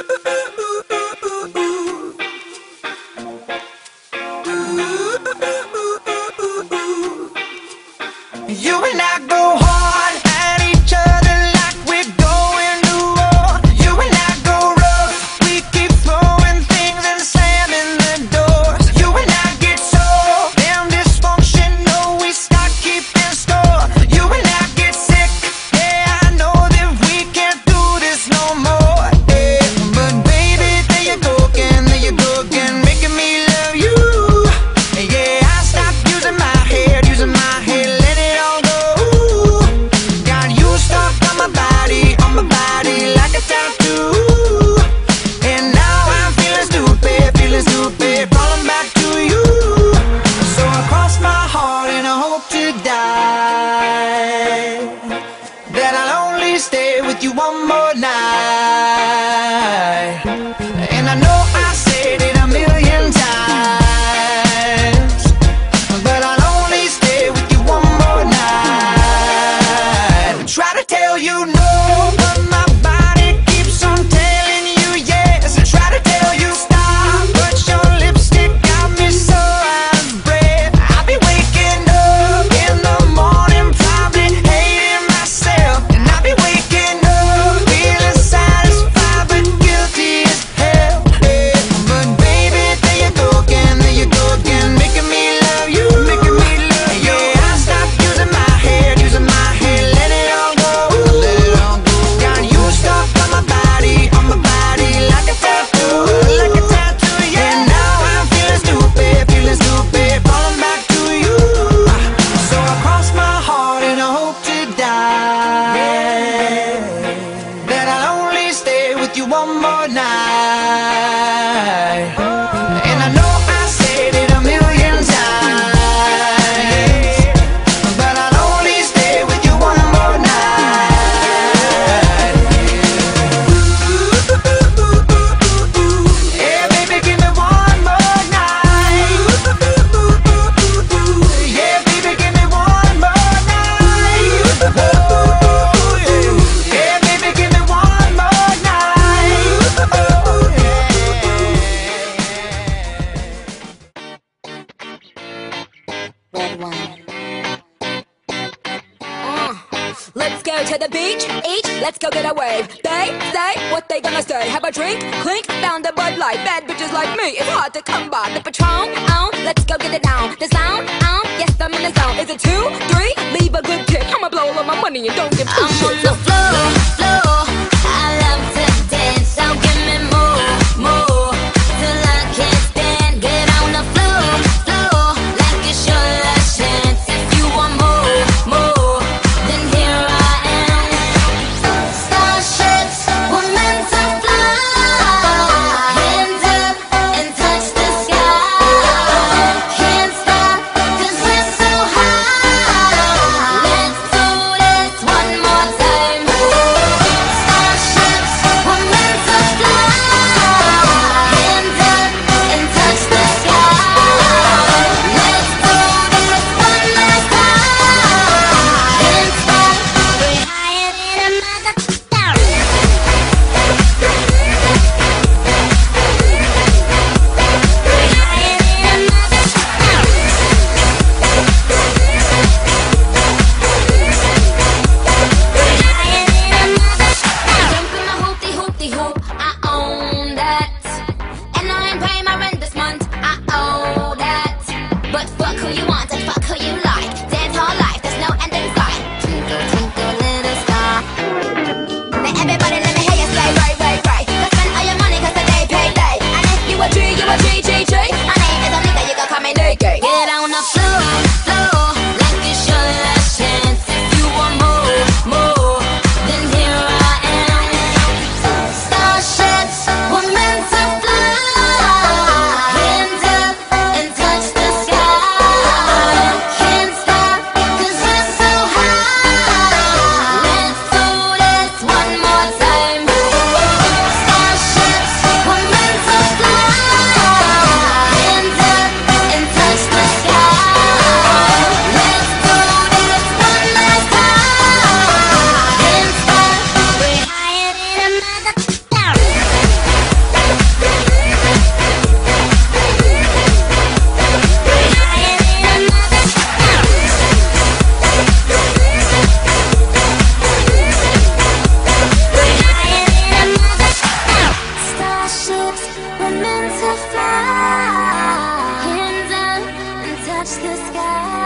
You and I go hard at each other like we're going to war. You and I go rough, we keep throwing things and slamming the doors. You and I get so damn dysfunctional, we start keeping score. You and I get sick, yeah, I know that we can't do this no more, yeah. But baby, there you go again, making me love you. Yeah, I stopped using my head, let it all go. Got you stuck on my body like a tattoo. And now I'm feeling stupid, falling back to you. So I cross my heart and I hope to die, that I'll only stay with you one more night. And I know I said it a million times, but I'll only stay with you one more night. Try to tell you no, but my body keeps on telling you yes. Try to tell you stop, but your lipstick got me so out of breath. I'll be waking up in the morning, probably hating myself. And I'll be waking up feeling satisfied but guilty as hell, yeah. But baby, there you go again, making me love you, yeah. I stopped using my head, let it all go. Got you stuck on my body like a tattoo, yeah. And now I'm feeling stupid, falling back to you. So I cross my heart and I hope to die, that I'll only stay with you one more night. And I know I said it a million times, but I'll only stay with you one more night. Yeah, baby, give me one more night. Yeah, baby, give me one more night. Oh, yeah. Yeah, baby, give me one more night. Oh, yeah. Red wine. Let's go to the beach, each, let's go get a wave. They say what they gonna say. Have a drink, clink, found a Bud Light. Bad bitches like me, it's hard to come by. The Patron, let's go get it down. The sound, yes, I'm in the zone. Is it 2, 3? Leave a good tip. I'ma blow all of my money and don't give two shits. I'm on the floor, I love to dance, so give me more, till I can't stand. Get on the floor, like it's your last chance. If you want more, then here I am. Starships were meant to fly. Hands up and touch the sky. Can't stop 'cause we're so high. Let's do this one more time. Starships were meant to fly. Hands up and touch the sky. Let's do this one last time. Can't stop, we're higher than a mother. Jumping a hoopty hoop, I own that. And I ain't paying my rent this month, I owe that. But fuck who you want and fuck who you like. Dance all life, there's no end in sight. Twinkle, twinkle, little star. Now everybody let me hear you say right. Go spend all your money 'cause today payday. And if you a G, you a G. My name is a nigga, you can call me Nicky. Get on the floor, like it's your last chance. If you want more, then here I am. Starship touch the sky.